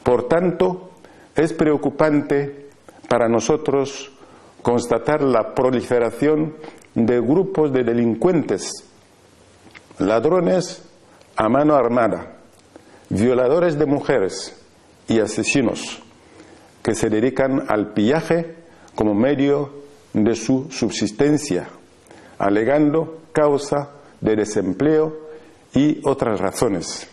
Por tanto, es preocupante para nosotros constatar la proliferación de grupos de delincuentes, ladrones a mano armada, violadores de mujeres y asesinos que se dedican al pillaje como medio de su subsistencia, alegando causa de desempleo y otras razones.